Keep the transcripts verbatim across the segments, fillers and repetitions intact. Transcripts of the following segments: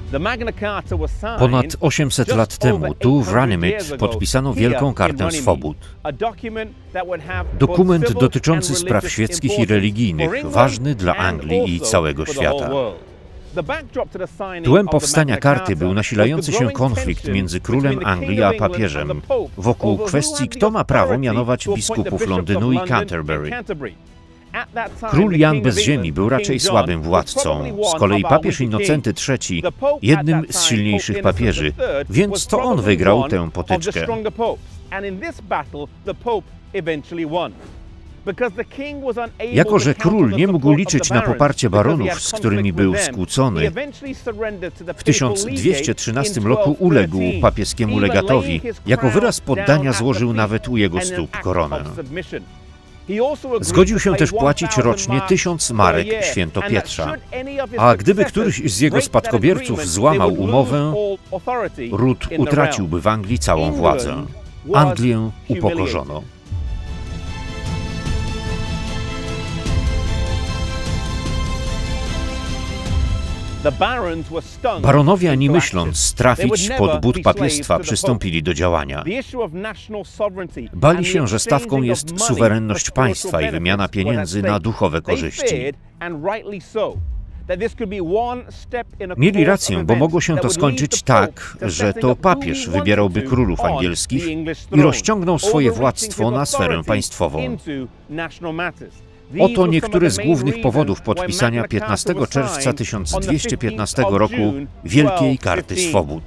Ponad osiemset lat temu tu w Runnymede podpisano Wielką Kartę Swobód. Dokument dotyczący spraw świeckich i religijnych, ważny dla Anglii i całego świata. Tłem powstania karty był nasilający się konflikt między królem Anglii a papieżem wokół kwestii, kto ma prawo mianować biskupów Londynu i Canterbury. Król Jan bez ziemi był raczej słabym władcą, z kolei papież Innocenty trzeci jednym z silniejszych papieży, więc to on wygrał tę potyczkę. Jako że król nie mógł liczyć na poparcie baronów, z którymi był skłócony, w tysiąc dwieście trzynastym roku uległ papieskiemu legatowi, jako wyraz poddania złożył nawet u jego stóp koronę. Zgodził się też płacić rocznie tysiąc marek świętopietrza, a gdyby któryś z jego spadkobierców złamał umowę, ród utraciłby w Anglii całą władzę. Anglię upokorzono. Baronowie, ani myśląc trafić pod but papiestwa, przystąpili do działania. Bali się, że stawką jest suwerenność państwa i wymiana pieniędzy na duchowe korzyści. Mieli rację, bo mogło się to skończyć tak, że to papież wybierałby królów angielskich i rozciągnął swoje władztwo na sferę państwową. Oto niektóre z głównych powodów podpisania piętnastego czerwca tysiąc dwieście piętnastego roku Wielkiej Karty Swobód.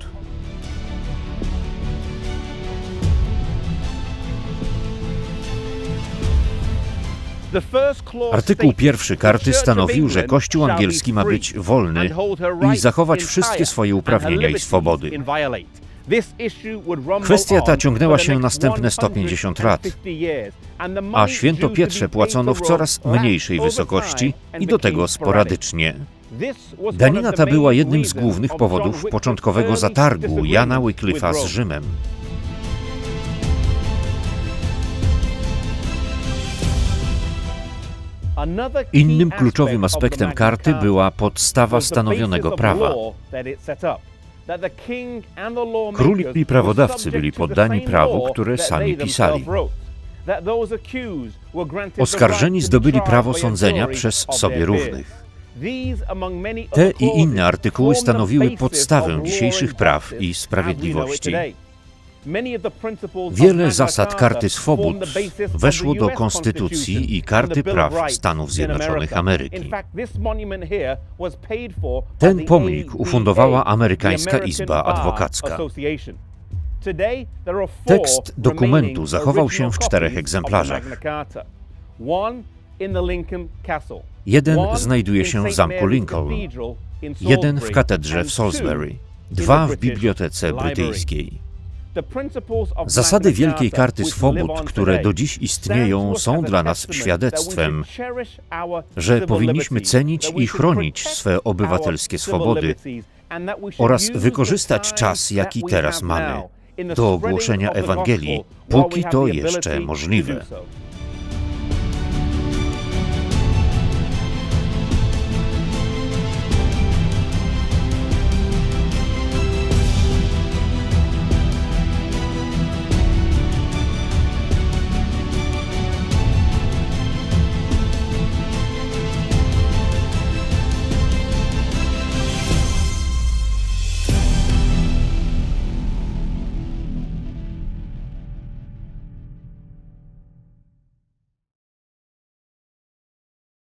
Artykuł pierwszy karty stanowił, że Kościół angielski ma być wolny i zachować wszystkie swoje uprawnienia i swobody. Kwestia ta ciągnęła się następne sto pięćdziesiąt lat, a święto Pietrze płacono w coraz mniejszej wysokości i do tego sporadycznie. Danina ta była jednym z głównych powodów początkowego zatargu Jana Wycliffe'a z Rzymem. Innym kluczowym aspektem karty była podstawa stanowionego prawa. Król i prawodawcy byli poddani prawu, które sami pisali. Oskarżeni zdobyli prawo sądzenia przez sobie równych. Te i inne artykuły stanowiły podstawę dzisiejszych praw i sprawiedliwości. Wiele zasad Karty Swobód weszło do Konstytucji i Karty Praw Stanów Zjednoczonych Ameryki. Ten pomnik ufundowała Amerykańska Izba Adwokacka. Tekst dokumentu zachował się w czterech egzemplarzach. Jeden znajduje się w zamku Lincoln, jeden w katedrze w Salisbury, dwa w Bibliotece Brytyjskiej. Zasady Wielkiej Karty Swobód, które do dziś istnieją, są dla nas świadectwem, że powinniśmy cenić i chronić swe obywatelskie swobody oraz wykorzystać czas, jaki teraz mamy, do głoszenia Ewangelii, póki to jeszcze możliwe.